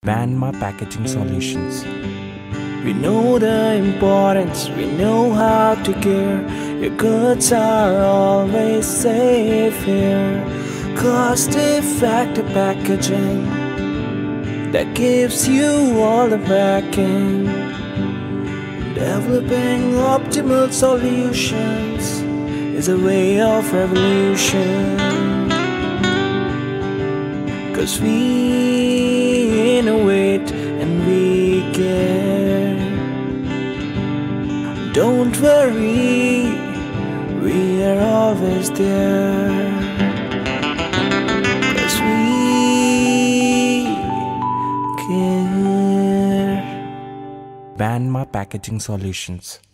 Vanma Packaging Solutions. We know the importance, we know how to care. Your goods are always safe here. Cost-effective packaging that gives you all the backing. Developing optimal solutions is a way of revolution. 'Cause we innovate and we care. Don't worry, we are always there. 'Cause we care. Vanma Packaging Solutions.